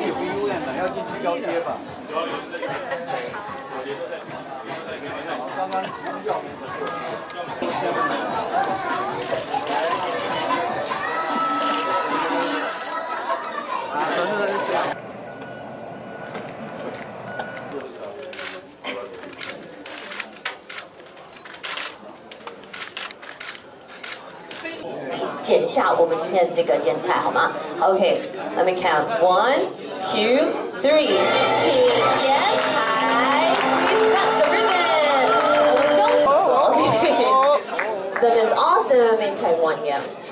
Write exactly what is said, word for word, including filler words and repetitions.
有医院的，要进去交接吧。刚刚要。啊，真的是这样。 剪下我们今天的这个剪彩好吗 ？OK，let me count one, two, three， 请剪彩 ，please cut the ribbon。我们恭喜 ，OK，that is awesome in Taiwan, yeah.